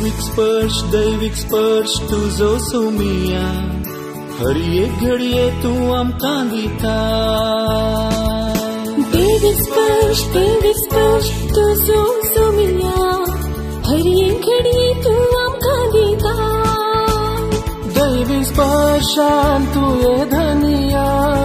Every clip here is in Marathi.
दैविक स्पर्श तुझो सोमिया हर एक घडये तू आमकां दिता दैविक स्पर्श तुझो सोमिया हर एक घडये तू आमकां दिता दैविक स्पर्शान तू ये धनिया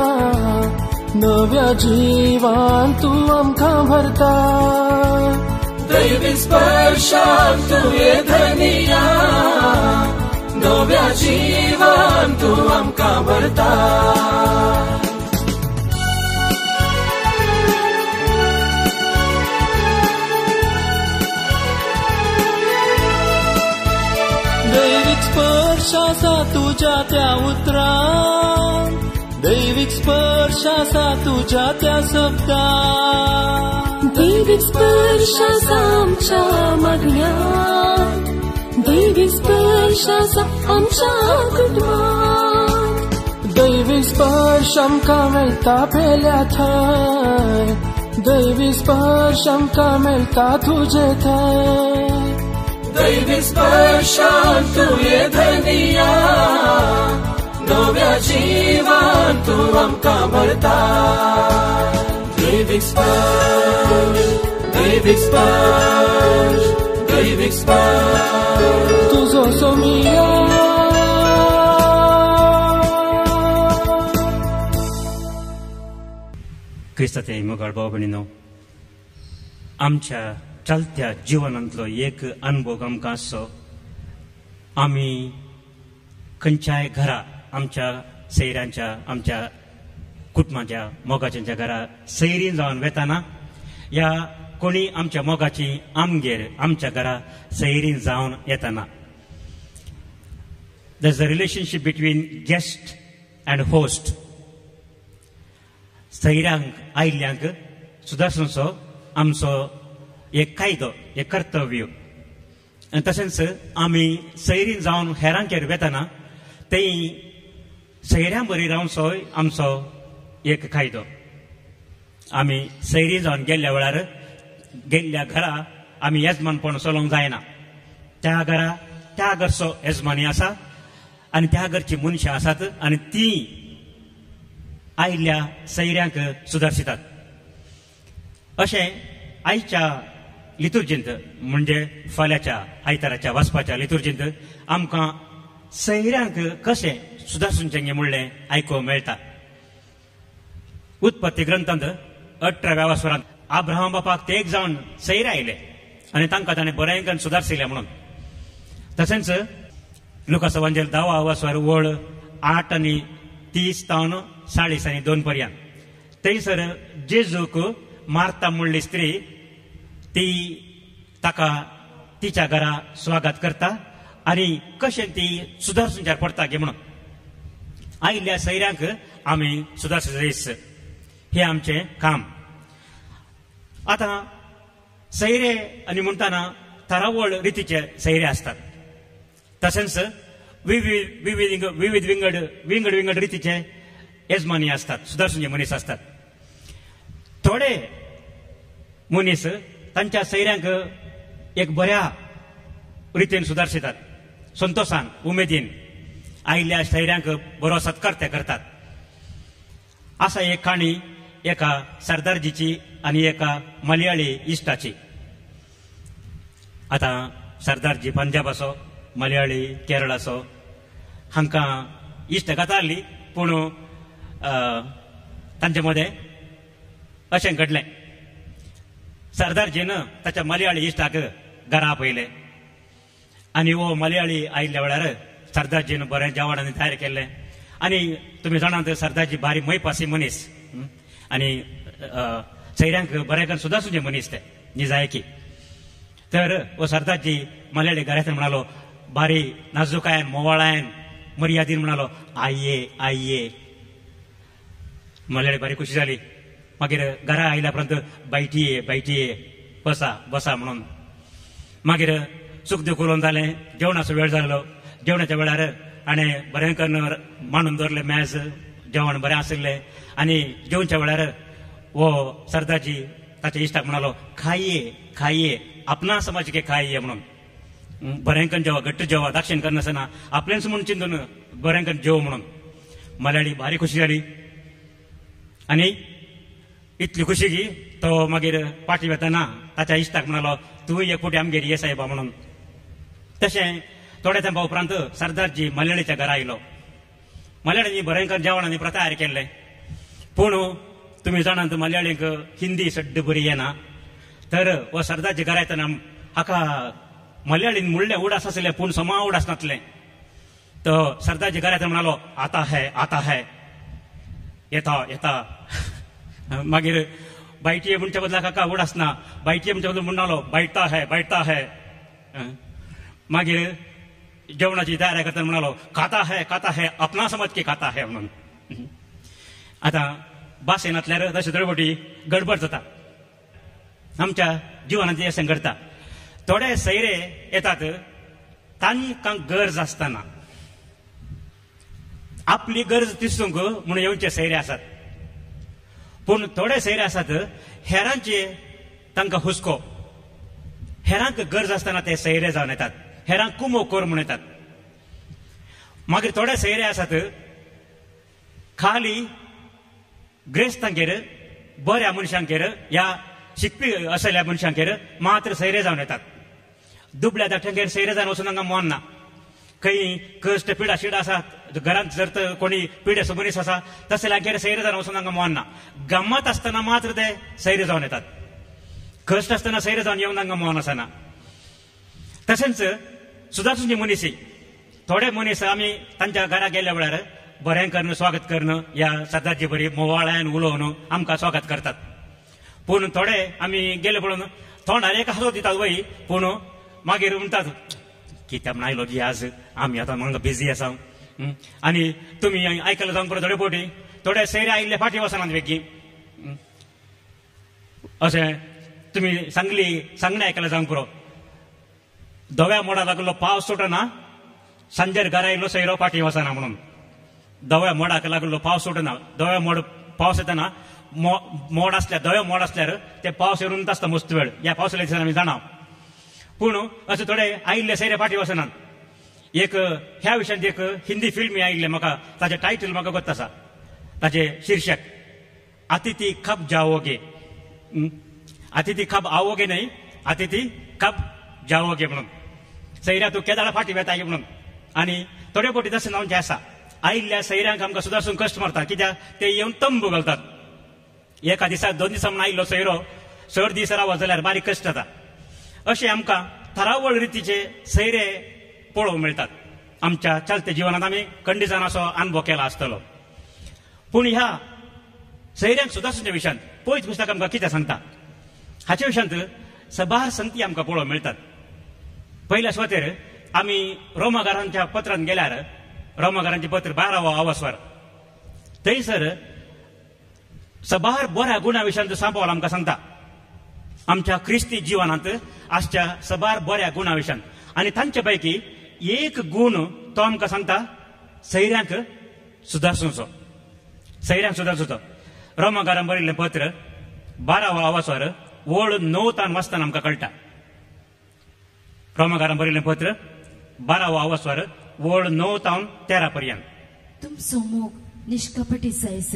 नव्या जीवान तू आमकां भरता दैविक स्पर्शान तू ये धनिया नव्या जीवान तू आमकां भरता दैविक स्पर्शाचा तुझ्या त्या उतरान दैविक स्पर्शाचा तुझ्या त्या शब्दान दैविक स्पर्शाचा आमच्या मागण्यान दैविक स्पर्शाचा आमच्या कुटुंबात दैविक स्पर्श आमकां मेळटा पेल्या थंय दैविक स्पर्श आमकां मेळटा तुजे थंय दैविक स्पर्शान तू ये धनिया नव्या जीवान तू आमकां भरता दैविक स्पर्श दैविक स्पर्श दैविक स्पर्श तुझो सोमिया क्रिस्ताचे मोगाळ भाव भयणीनो आमच्या चलत्या जिवनांतलो एक अनुभव आमकां आसचो आमी खंयच्याय घरा आमच्या सैऱ्यांच्या आमच्या कुटुंबाच्या मोगाच्यांच्या घरा सैरीन जावन वेताना या कोणी आमच्या मोगाची आमगेर आमच्या घरा सैरीन जावन येताना there's a relationship between guest and host सैऱ्यांक आयिल्ल्यांक सुदारचो आमचो एक कायदो एक कर्तव्य आनी तशेंच आमी सैरीन जावन हेरांचेर वेताना तें सैऱ्यां बरी रावचोय आमचो एक कायदो आमी सैरी जावन गेल्ल्या वेळार गेल्ल्या घरा आमी येजमानपण चलोवंक जायना त्या घरा त्या घरचो येजमानी आसा आनी त्या घरची मनशां आसात आनी ती आयिल्ल्या सैऱ्यांक सुदारशितात अशें आयच्या लितुर्जींत म्हणजे फाल्यांच्या आयताराच्या वाचपाच्या लितुर्जींत आमकां सैऱ्यांक कशें सुदारचें म्हणलें आयकूंक मेळटा उत्पत्ती ग्रंथांत 18व्या वासरांत अब्राहम बापाक ते एक जावन सैर आयले आनी तांकां ताणें बरें सुदारशिल्लें म्हणून तशेंच लुकास एवांजेल 10वा वासर वळ 8 आनी 30 तावन 40 आनी 2 पर्यंत थंयसर जेजूक मार्ता म्हणली स्त्री ती ताका तिच्या घरा स्वागत करता आनी कशें ती सुदारचेर पडटा गे म्हणून आयिल्ल्या सैऱ्यांक आमी सुदारचें हे आमचें काम आतां सैरे आनी म्हणटाना तरावळ रितीचे सैरे आसतात तशेंच विविध विंगड रितीचे येजमानी आसतात सुदारचें मनीस आसतात थोडे मनीस तांच्या सैऱ्यांक एक बऱ्या रितीन सुदारशितात संतोषान उमेदीन आयिल्ल्या सैऱ्यांक बरो सत्कार ते करतात असा एक काणी एका सरदारजीची आनी एका मलयाळी इश्टाची आता सरदारजी पंजाब असो मलयाळी केरळ असो हांकां इश्ट घाताली पूण तांचे मदें अशें घडलें सरदारजीन ताच्या मलयाळी इश्टाक घरा आपयलें आनी वो मलयाळी आयिल्ल्या वेळार सरदारजीन बरें जेवण आनी तयार केल्लें आनी तुमी जाणात सरदारजी बारी मैपासी मनीस आनी सैऱ्यांक बरें सुदारचें मनीस ते निजायकी तर वो सरदारजी मलयाळी घरांतल्यान म्हणालो बारी नाजूकायन मोवाळायन मर्यादीन म्हणालो आये आये मलयाळी बारी खुशी जाली मागीर घरा आयल्या उपरांत बैठिये बसा बसा म्हणून मागीर सुख दूख उलोवन जालें जेवणाचो वेळ जालो जेवणाच्या वेळार हाणें बरें करून मांडून दवरलें मेज जेवण बरें आशिल्लें आनी जेवणच्या वेळार वो सरदारजी ताच्या इश्टाक म्हणालो खाइये खाइये अपना समझ के खाइये म्हणून बऱ्यांकन जेवा घट्ट जेवा दाक्षिण करनासतना आपल्याच म्हणून चिंतून बऱ्यांकन जेव म्हणून मल्याळी भारी खुशी जाली आणि इतली खुशी की तो मागीर पाटी वेताना ताच्या इश्टाक म्हणालो तूं एकवटी आमगेर ये साहेबा म्हणून. तशें थोड्या तेंपा उपरांत सरदारजी मल्याळीच्या घरा आयलो. मल्याळींनी बऱ्यांकन जेवणांनी तयार केल्लें पूण तुम्ही जाणात मल्याळींक हिंदी सड्ड बरी येना तर हो सरदारजी घरा येतना हाका मल्याळीन म्हणलें उडास आसलें पूण समा उडास नासलें. तो सरदारजी घरा येतना म्हणालो आता है येता मागीर बायटीये म्हणच्या बदला काका उडास ना बायटीये म्हणच्या बदला म्हणालो बैठता है मागीर जेवणाची तयारी करतना म्हणालो खाता है अपना समज की खाता है म्हणून. आता भास येनातल्यार तशें तळपटी गडबड जाता आमच्या जिवनांत अशें घडटा. थोडे सैरे येतात तांकां गरज आसतना आपली गरज दिसूंक म्हणून येवचे सैरे आसात पूण थोडे सैरे आसात हेरांचे तांकां हुस्को हेरांक गरज आसतना ते सैरे जावन येतात हेरांक कुमो कोर म्हणून येतात. मागीर थोडे सैरे आसात खाली ग्रेस्तांचेर बऱ्या मनशांचेर या शिकपी असलेल्या मनशांचेर मात्र सैरे जावन येतात. दुबळ्या धाकट्यांचेर सैरे जावन वचून तांकां मन ना. खंय कश्ट पिडा शिडा आसात घरांत जर तर कोणी पिडे मनीस आसा तसल्यांचेर सैरे जावन वचून तांकां मन ना. गम्मत आसतना मात्र ते सैरे जावन येतात. कश्ट आसतना सैरे जावन येवन तांकां मन आसना. तशेंच सुदारसूंचे मनीस थोडे मनीस आमी तांच्या घरा गेल्या वेळार बरें करणं स्वागत करणं या सरदारजी बरी मोवाळ्यान उलोवन आमकां स्वागत करतात. पूण थोडे आमी गेले पळोवन तोंडार एक हांसो दितात वय पूण मागीर म्हणटात कित्या म्हण आयलो जी आज आमी आतां म्हाका बिजी आसा. आनी तुमी आयकलां जावंक पुरो थोडे पोटी थोडे सैरे आयिल्ले फाटी वचनात वेगी अशें तुमी सांगणें आयकलां जावंक पुरो. धव्या मोडा लागलो पावस सुटना सांजेर घरा आयलो सैरो फाटी वचना म्हणून. धव्या मोडाक लागलो पावस सुटना धव्या मोड पावस येतना मोड आसल्यार धव्या मोड आसल्यार ते पावस येवन आसता मस्त वेळ ह्या पावसाच्या दिसांनी आमी जाणा. पूण अशें थोडे आयिल्ले सैरे फाटी वचनात. एक ह्या विशयान एक हिंदी फिल्म आयिल्ले म्हाका ताचें टायटल म्हाका गोत आसा. ताचें शीर्षक अतिथी कब जाओगे अतिथी कब आओगे न्हय अतिथी कब जाओगे म्हणून. सैऱ्या तूं केदाळा फाटी वेता म्हणून. आनी थोडे पोटी तशें जावचें आसा. आयिल्ल्या सैऱ्यांक आमकां सुदारसूंक कश्ट मारता कित्याक ते येवन तंबू घालतात. एका दिसा 2 दिसा म्हण आयिल्लो सैरो 6 दीस रावत जाल्यार बारीक कश्ट जाता. अशें आमकां थरावळ रितीचे सैरे पळोवंक मेळटात. आमच्या चलते जिवनांत आमी खंडीजानाचो अनुभव केला आसतलो. पूण ह्या सैऱ्यांक सुदारसूंच्या विशयान पयलींच पुस्तक आमकां कितें सांगता हाचे विशयांत सबार संगती आमकां पळोवंक मेळटात. पयल्या सुवातेर आमी रोमाकारांच्या पत्रांत गेल्यार रोमाकारांचें पत्र 12वो आवास्वर थंयसर सबार बऱ्या गुणा विशयांत सांबाळ आमकां सांगता. आमच्या क्रिस्ती जिवनांत आसच्या सबार बऱ्या गुणा विशयान आनी तांचे पैकी एक गुण तो आमकां सांगता सैऱ्यांक सुदारसूंचो. रोमाकारांक बरयल्लें पत्र 12वो आवास्वर वळ 9 वाचताना आमकां कळटा. रोमाकारांक बरयल्लें पत्र 12वो आवास्वर वळ 9 ते 13 पर्यंत. तुमचो मोग निष्कपटी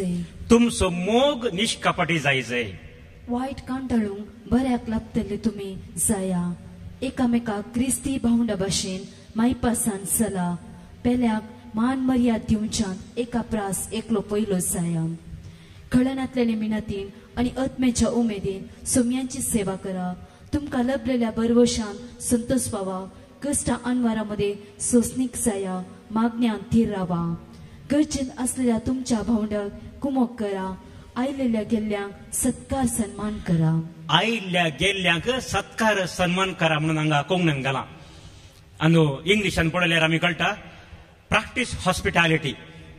जायजय वायट कांटाळूंक बऱ्याक लागतले तुमी जाया. एकामेकाक क्रिस्ती भावंडा भाशेन मायपासान चला. पेल्याक मान मर्याद दिवच्यान एका प्रास एकलो पयलो जाया. खळनातल्या निमिनातीन आनी आत्मेच्या उमेदीन सोम्यांची सेवा करा. तुमकां लभलेल्या बरवशान संतोष पावा. कष्टा अनवारामध्ये सोसनीक जाया. मागण्यान थीर रावा. गरजेन असलेल्या तुमच्या भावंडाक कुमोक करा. आयलेल्या गेल्ल्यांक सत्कार सन्मान करा. आयिल्ल्या गेल्ल्यांक सत्कार सन्मान करा म्हणून हांगा कोंकणीन घाला. आनी इंग्लिशान पळयल्यार आमी कळटा प्रॅक्टीस हॉस्पिटॅलिटी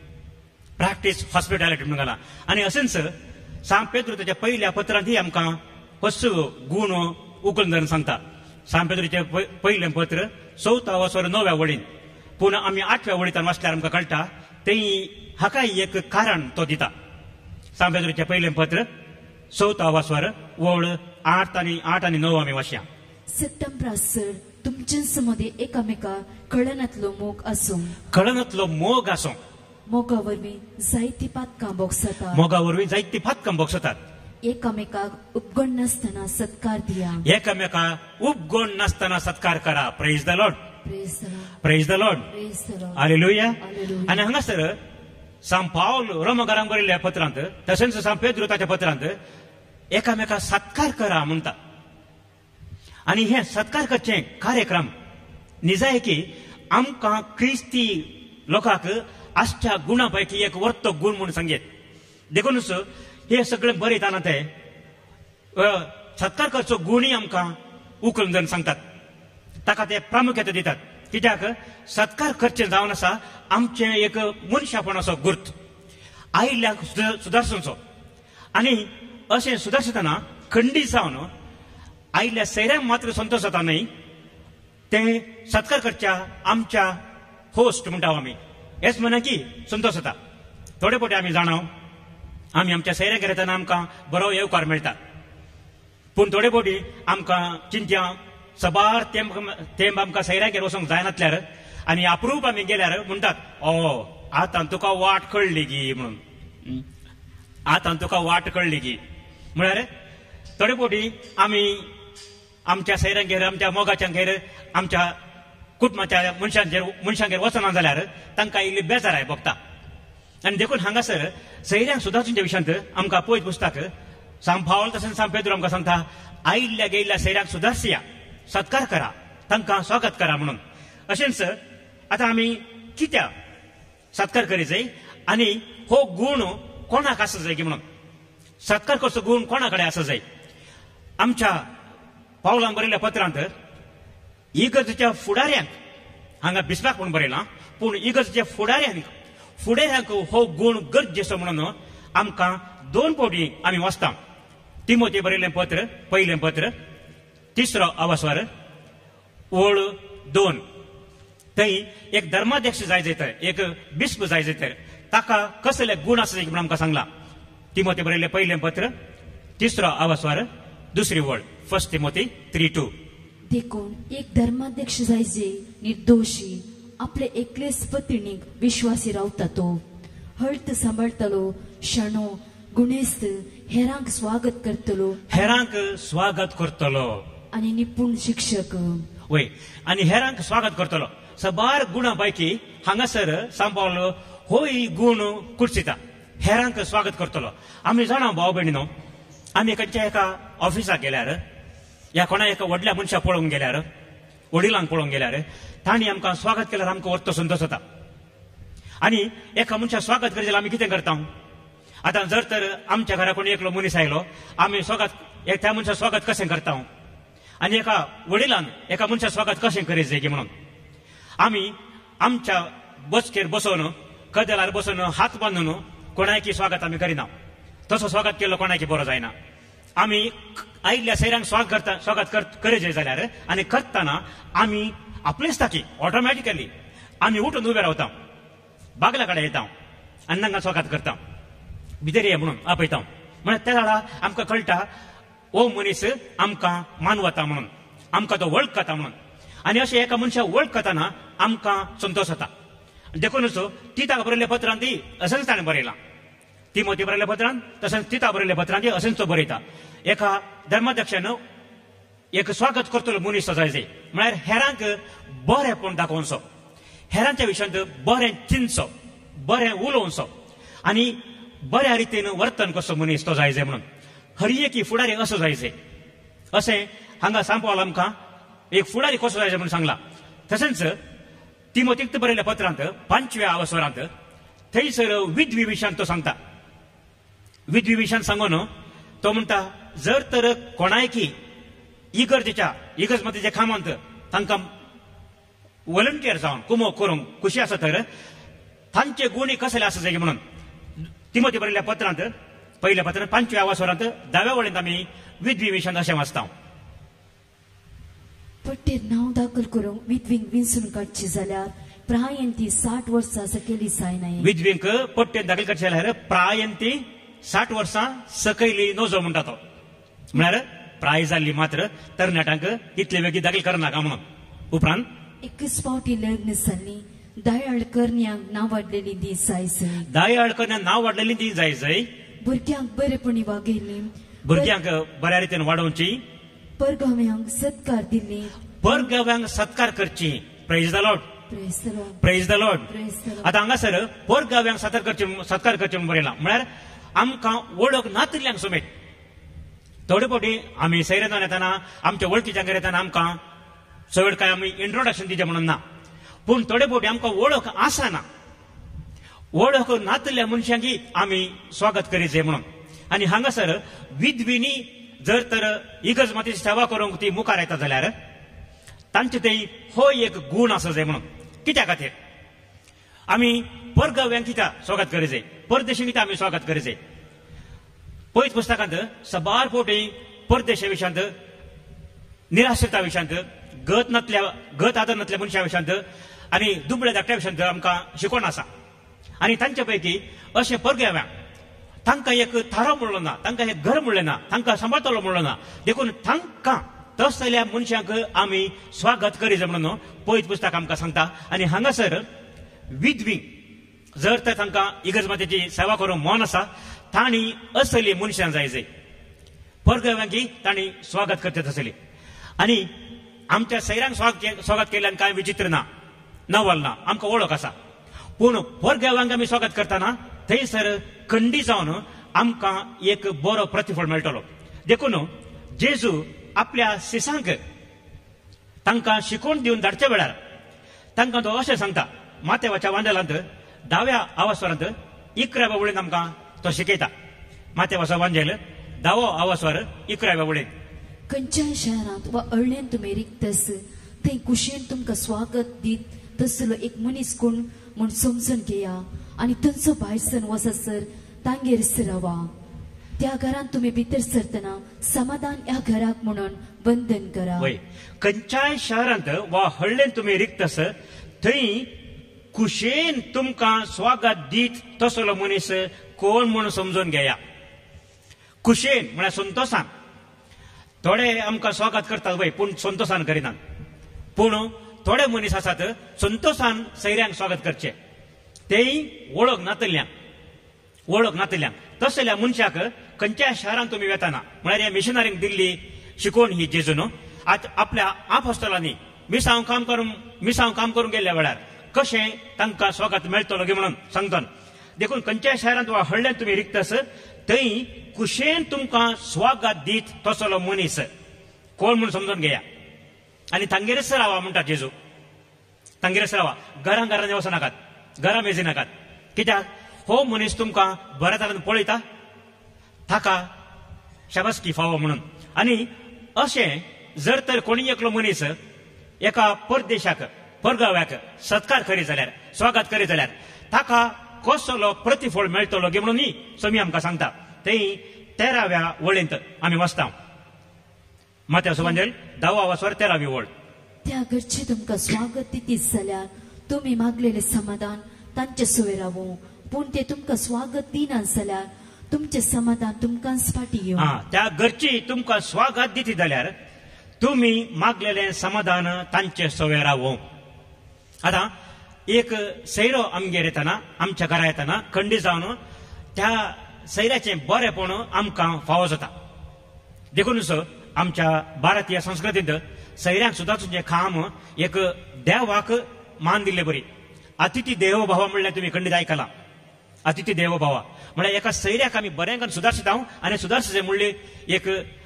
म्हणून घाला. आनी अशेंच सांत पेद्रू ताच्या पयल्या पत्रांतय आमकां कसो गुण उखलून धरून सांगता. सांत पेद्रूचें पयलें पत्र 4 आवास्वर 9व्या वळीन. पूण आमी 8व्या वळींतल्यान वाचल्यार आमकां कळटा थंय हाकाय एक कारण तो दिता. सांत पेद्रूचें पयलें पत्र 4 आवास्वर वळ 8 आनी 9 आमी वाचया. सप्टेंबरासर तुमचेच मध्ये एकामेका कळनातलो मोग आसूं कळनातलो मोग आसूं मोगा वरवीं जायती पातकां बोगसतात मोगा वरवीं जायती पातकां बोगसतात एकामेकाक उपगण नासतना सत्कार दिया एकामेकाक उपगण नासतना सत्कार करा praise the lord praise the lord praise the lord praise the lord hallelujah hallelujah आनी हांगासर सांत पावल रोमकारांक बरयल्ल्या पत्रांत तशेंच सांत पेद्रू ताच्या पत्रांत एकामेकाक सत्कार करा म्हणटा आनी हे सत्कार करचे कार्यक्रम निजाय की आमकां क्रिस्ती लोकांक आसच्या गुणां पैकी एक वर्तो गुण म्हणून सांगेत देखूनच हे सगळे बरयताना ते सत्कार करचो गुणय आमकां उखलून जावन सांगतात ताका ते प्रामुख्यता दितात कित्याक सत्कार करचे जावन आसा आमचे एक मनशापणाचो गुर्त आयिल्ल्याक सुदारचो आनी अशें सुदारतना खंडीत जावन आयिल्ल्या सैऱ्यांक मात्र संतोश जाता न्हय ते सत्कार करच्या आमच्या होस्ट म्हणटा आमी हेच म्हणा की संतोश जाता थोडे फावटी आमी जाणाव आमी आमच्या सैऱ्यांक येतना आमकां बरो येवकार मेळटा पूण थोडे फावटी आमकां चिंत्या सबार तेंब आमकां सैऱ्यागेर वचोंक जायनातल्यार आनी अप्रूप आमी गेल्यार म्हणटात आतां तुका वाट कळ्ळी गी म्हणून आतां तुका वाट कळ्ळी गी म्हळ्यार थोडे फावटी आमी आमच्या सैऱ्यांगेर आमच्या मोगाच्यांगेर आमच्या कुटुंबाच्या मनशांगेर वचना जाल्यार तांकां इल्ली बेजाराय भोगता आनी देखून हांगासर सैऱ्यांक सुदारचे विशयांत आमकां पळयत पुस्तक सांत पावल तशेंच सांत पेद्रू आमकां सांगता आयिल्ल्या गेयिल्ल्या सैऱ्यांक सुदारसिया सत्कार करा तांकां स्वागत करा म्हणून अशेंच आतां आमी कित्याक सत्कार करी जाय आनी हो गूण कोणाक आसा जाय की म्हणून सत्कार करचो गूण कोणा कडेन आसा जाय आमच्या पावलांक बरयल्ल्या पत्रांत इगर्जेच्या फुडाऱ्यांक हांगा बिस्माक म्हणून बरयलां पूण इगर्जेच्या फुडाऱ्यांक हो गूण गरजेचो म्हणून आमकां दोन फावटी आमी वाचता तिमोथी बरयल्लें पत्र पयलें पत्र 3रो अवस्वर ओळ 2 थंय एक धर्माध्यक्ष जाय जायतर एक बिस्प जाय जायतर ताका कसले गूण आसा म्हणून आमकां सांगला तिमोथी बरयल्लें पयलें पत्र 3रो अवस्वर 2री ओळ 1 तिमोथी 3:2 देखून एक धर्माध्यक्ष जाय जे निर्दोशी आपले एकलेच पत्नीक विश्वासी रावता तो हळत सांबाळटलो शणो गुणेस्त हेरांक स्वागत करतलो आनी निपुण शिक्षक वय आनी हेरांक स्वागत करतलो सबार गुणां पैकी हांगासर सांत पावल होय गूण कुडसिता हेरांक स्वागत करतलो आमी जाणा भाव भयणीनो आमी खंयच्या एका ऑफिसाक गेल्यार या कोणा एका व्हडल्या मनशा पळोवंक गेल्यार वडिलांक पळोवंक गेल्यार तांणी आमकां स्वागत केल्यार आमकां वर्तो संतोश जाता आनी एका मनशाक स्वागत करता जाल्यार आमी कितें करता आतां जर तर आमच्या घरा कोणी एकलो मनीस आयलो आमी त्या मनशाक स्वागत कशें करता आनी एका वडिलान एका मनशाक स्वागत कशें करीत जाय की म्हणून आमी आमच्या बसकेर बसोवन कदेलार बसून हात बांदून कोणायकी स्वागत आमी करिना तसो स्वागत केल्लो कोणायकी बरो जायना आमी आयिल्ल्या सैऱ्यांक स्वागत करीत जाल्यार आनी करतना आमी आपलेच ताकी ऑटोमॅटिकली आमी उठून उबे रावता बागल्या कडेन येता आनी तांकां स्वागत करता भितर ये म्हणून आपयता म्हळ्यार त्या वेळा आमकां कळटा ओ मनीस आमकां मानवता म्हणून आमकां तो वळखता म्हणून आनी अशें एका मनशाक वळखतना आमकां संतोश जाता देखूनच तिताक बरयल्ल्या पत्रांत अशेंच ताणें बरयलां तिमोथी बरयल्ल्या पत्रांत तशेंच तिता बरयल्ल्या पत्रांत अशेंच तो बरयता एका धर्माध्यक्षान एक स्वागत करतलो मनीस जाय जाय म्हळ्यार हेरांक बरेंपण दाखोवचो हेरांच्या विशयांत बरें चिंतचो बरें उलोवचो आनी बऱ्या रितीन वर्तन कसो मनीस तो जाय जाय म्हणून हरियेकी फुडारी असो जाय जाय अशें हांगा सांत पावल आमकां एक फुडारी कसो जाय म्हणून सांगला तशेंच तिमोथीक बरयल्ल्या पत्रांत 5व्या अवस्वरांत थंयसर विधवी विशयांत तो सांगता विधवी विशयांत सांगून तो म्हणटा जर तर कोणायकी इगर्ज मतीच्या कामांत तांकां वॉलंटियर जावन कुमोग करूंक खुशी आसा तर तांचे गुणी कसले आसा जाय म्हणून तिमोथी बरयल्ल्या पत्रांत पयल्या पत्रांत 5व्या अवस्वरांत 10व्या वळेंत आमी विधवी विशयांत अशें वाचता पट्टेर नांव दाखल करूंक विधवींक विंचून काडची जाल्यार प्रायंती 60 वर्सां सकयली जायना विधवींक पट्टेर दाखल करची जाल्यार प्रायंती 60 वर्सां सकयली नजो म्हणटा तो म्हळ्यार प्राय जाल्ली मात्र तरणाट्यांक इतले बेगी दाखल करनाका म्हणून उपरांत एकच फावटी लग्न जाल्ली दायाळ करण्यांक नांव वाडलेली दीस जायसय दायाळ करण्याक नांव वाडलेली ती जायसय भुरग्यांक बरेपणी वागयली भुरग्यांक बऱ्या रितीन वाडोवची परगाव्यांक सत्कार दिल्ली परगाव्यांक सत्कार करची praise the lord praise the lord praise the lord praise the lord आता हांगासर परगाव्यांक सत्कार करचे बरयला म्हळ्यार आमकां वळख नातिल्ल्यांक समेत थोडे फावटी आमी सैरान येताना आमच्या वळखीच्या येताना आमकां चड काय आमी इंट्रोडक्शन दिचे म्हणून ना पूण थोडे फावटी आमकां वळख आसना वळख नातिल्ल्या मनशांकी आमी स्वागत करीचे म्हणून आनी हांगासर विधविनी जर तर इगर्ज मातेची सेवा करूंक ती मुखार येता जाल्यार तांचे थंय हो एक गूण आसा जाय म्हणून कित्या खातीर आमी परगाव्यांक कित्याक स्वागत करीचे परदेशी कित्याक आमी स्वागत करीचे पयत पुस्तकांत सबार फावटी परदेशा विशयांत निराश्रिता विशयांत गत आदर नातल्या मनशा विशयांत आनी दुबळ्या धाकट्या विशयांत आमकां शिकवण आसा आनी तांचे पैकी अशें परगाव्यांक तांकां एक थारो म्हणलो ना तांकां एक घर म्हणलें ना तांकां सांबाळटलो म्हणलो ना देखून तांकां तसल्या मनशांक आमी स्वागत करीत म्हणून पयत पुस्तक आमकां सांगता आनी हांगासर विधवी जर तर तांकां इगर्ज मातेची सेवा करूंक मन आसा तांणी असली मनशां जाय जाय परगाव्यांकी तांणी स्वागत करतात आसली आनी आमच्या सैरांक स्वागत केल्ल्यान कांय विचित्र ना नवल ना आमकां वळख आसा पूण परगाव्यांक आमी स्वागत करतना थंयसर खंडी जावन आमकां एक बरो प्रतिफळ मेळटलो देखून जेजू आपल्या शिसांक तांकां शिकोवन दिवन धाडच्या वेळार तांकां तो अशें सांगता मातेवाच्या वांजेलांत 10व्या आवास्वरांत 11व्या वळेन आमकां तो शिकयता मातेवाचो वांजेल 10वो आवास्वर 11व्या वळेन खंयच्याय शहरांत वा अळ्ळेन तुमी रिक्तस थंय कुशेन तुमकां स्वागत दीत तसलो एक मनीस कोण म्हूण समजून घेया आनी थंयचो भायर सर वचसर तांगेर रावा त्या घरांत तुमी भितर सरतना समाधान ह्या घराक म्हणून बंधन करा खंयच्याय शहरांत वा हळ्ळेन तुमी रिक्तस थंय कुशेन तुमकां स्वागत दीत तसलो मनीस कोण म्हूण समजून घेया कुशेन म्हळ्यार संतोषान थोडे आमकां स्वागत करतात वय पूण संतोषान करिनात पूण थोडे मनीस आसात संतोषान सैऱ्यांक स्वागत करचे तेय वळख नातिल्ल्यांक तसल्या मनशाक खंयच्याय शहरांत तुमी वेताना म्हळ्यार ह्या मिशनरींक दिल्ली शिकोवन ही जेजून आज आपल्या आपोस्तलांनी मिसांव काम करून गेल्ल्या वेळार कशें तांकां स्वागत मेळटलो गे म्हणून सांगतात देखून खंयच्याय शहरांत वा हळ्ळेन तुमी रिक्तस थंय कुशेन तुमकां स्वागत दीत तसलो मनीस कोण म्हूण समजून घेया आनी तांगेरच रावा म्हणटा जेजू तांगेरच रावा घरांत वचनाकात घरां मेजी नाकात कित्याक हो मनीस तुमकां बऱ्या तरेन पळयता ताका शाबासकी फावो म्हणून आनी अशें जर तर कोणी एकलो मनीस एका परदेशाक परगाव्याक सत्कार करीत जाल्यार स्वागत करीत जाल्यार ताका कसलो प्रतिफळ मेळटलो गे म्हणून समी आमकां सांगता थंय 13व्या वळेंत आमी वचता मातेवाचो वांजेल 10वो आवास्वर 13वी वळ त्या घरचे तुमकां स्वागत दितीत जाल्यार तुमी मागलेले समाधान तांचे सुवे रावो पूण ते तुमकां स्वागत दिनात जाल्यार तुमचे समाधान तुमकांच फाटी येवं त्या घरची तुमकां स्वागत दिती जाल्यार तुमी मागलेले समाधान तांचे सुवे रावो आतां एक सैरो आमगेर येताना आमच्या घरा येताना खंडी जावन त्या सैराचें बरेपण आमकां फावो जाता देखूनच आमच्या भारतीय संस्कृतींत सैऱ्यांक सुद्दां खाम एक देवाक मान दिल्ले बरी अतिथी देवो भावा म्हणल्यार तुमी खंडीत आयकलां अतिथी देवो भावा म्हळ्यार एका सैऱ्याक आमी बरें सुदारशीत आनी सुदारशीत म्हणले एक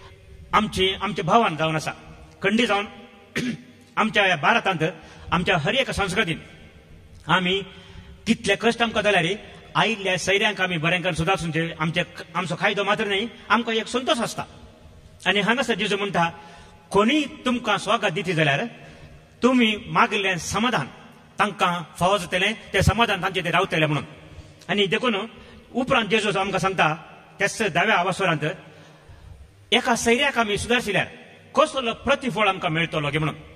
आमचे भावान जावन आसा खंडी जावन आमच्या भारतांत आमच्या हर एक संस्कृतींत आमी कितले कश्ट आमकां जाल्यार आयिल्ल्या सैऱ्यांक आमी बरें सुदारसून आमचो खायदो मात्र न्ही आमकां एक संतोश आसता आनी हांगासर जेजू म्हणटा कोणी तुमकां स्वागत दिती जाल्यार तुमी मागिल्लें समाधान तांकां फावो जातलें तें समाधान तांचे ते रावतलें म्हणून आनी देखून उपरांत जेजू आमकां सांगता त्याच 10व्या आवास्वरांत एका सैऱ्याक आमी सुदारशिल्यार कसलो प्रतिफळ आमकां मेळटलो गे म्हणून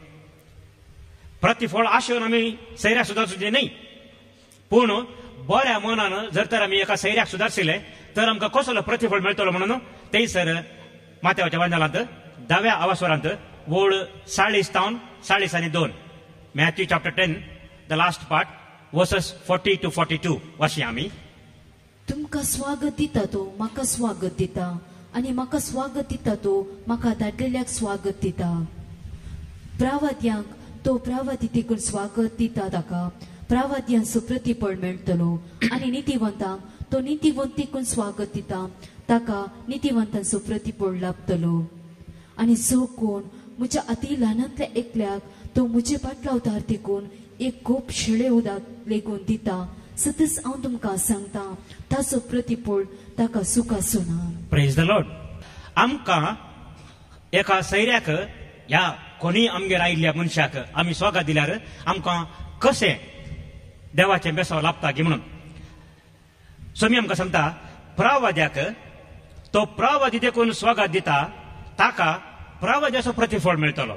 प्रतिफळ आशेवन आमी सैऱ्याक सुदारचें न्ही पूण बऱ्या मनान जर तर आमी एका सैऱ्याक सुदारशिले तर आमकां कसलो प्रतिफळ मेळटलो म्हणून थंयसर मातेवाच्या वांजेलांत 10व्या आवास्वरांत वळ 40 तावन 42 Matthew chapter 10 the last part verses 40 to 42 वाशी आम्ही. तुमका स्वागत दिता तो म्हाका स्वागत दिता आणि म्हाका स्वागत दिता तो म्हाका धाडलेल्याक स्वागत दिता. प्रावाद्यांक तो प्रावादितेकून स्वागत दिता ताका प्रावाद्यांचो प्रतिफळ मेळटलो आणि नितीवंतांक तो नितीवंतीकून स्वागत दिता ताका नितीवंतांचो प्रतिफळ लाभतलो. आणि जो कोण म्हज्या अति ल्हानांतल्या एकल्याक तो म्हजे पाटलावतार देखून एक कोप शेळे उदक लेगून दिता सतत हांव तुमकां सांगता ताचो प्रतिफळ ताका सुखा सुना. Praise the lord. आमकां एका सैऱ्याक ह्या कोणी आमगेर आयिल्ल्या मनशाक आमी स्वागत दिल्यार आमकां कशें देवाचें बेसांव लाभता की म्हणून सोमी आमकां सांगता प्रवाद्याक तो प्रवादी देखून स्वागत दिता ताका प्रवाद्याचो प्रतिफळ मेळटलो.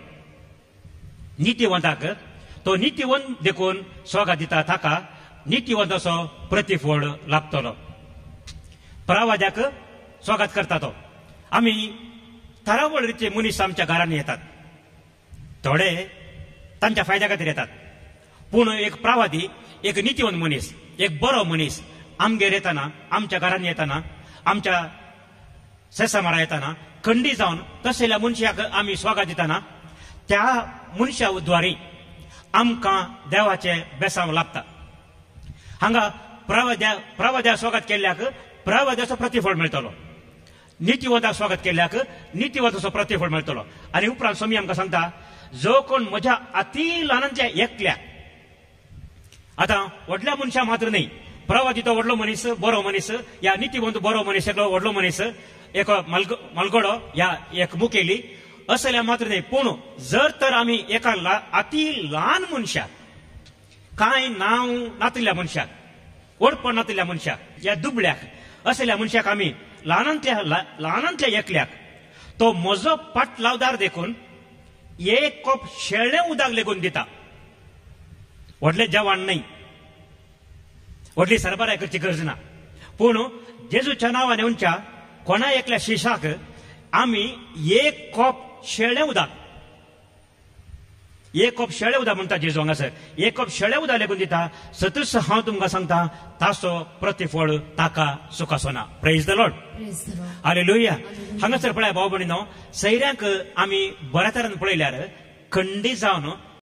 नितीवंताक तो नितीवंत देखून स्वागत दिता ताका नितीवंताचो प्रतिफळ लाभतलो. प्रवाद्याक स्वागत करता तो आमी तरावळ रितीचे मनीस आमच्या घरांनी येतात. थोडे तांच्या फायद्या खातीर येतात पूण एक प्रवादी एक नितीवंत मनीस एक बरो मनीस आमगेर येताना आमच्या घरांनी येताना आमच्या सेसामारा येताना खंडी जावन तसल्या मनशाक आमी स्वागत दिताना त्या मनशा द्वारे आमकां देवाचे बेसांव लाभता. हांगा प्रवाद्या स्वागत केल्ल्याक प्रवाद्याचो प्रतिफळ मेळटलो. नितीवंताक स्वागत केल्ल्याक नितीवंताचो प्रतिफळ मेळटलो. आनी उपरांत स्वामी आमकां सांगता जो कोण म्हज्या अति ल्हानांतल्या एकल्याक आतां व्हडल्या मनशा मात्र न्ही प्रवादी तो व्हडलो मनीस बरो मनीस या नितीवंत बरो मनीस एकलो व्हडलो मनीस एक मलगडो या एक मुखेली असल्या मात्र न्ही पूण जर तर आमी एका अति ल्हान मनशाक कांय नांव नातिल्ल्या मनशाक ओळखपण नातिल्ल्या मनशाक या दुबळ्याक असल्या मनशाक आमी ल्हानांतल्या एकल्याक तो म्हजो पाटलावदार देखून एक कोप शेळें उदक लेगून दिता. व्हडलें जेवण न्ही व्हडली सरबराय करची गरज ना पूण जेजूच्या नांवान उंच्या कोणा एकल्या शिशाक आमी एक कोप शेळें उदक म्हणटा जेजू हांगासर एक कोप शेळें उदक लेगून दिता. सतत हांव तुमकां सांगता ताचो प्रतिफळ ताका सुखा सोना. Praise the lord. हालेलुया. हांगासर पळय भाव भयणीनो सैऱ्यांक आमी बऱ्या तरेन पळयल्यार खंडी जावन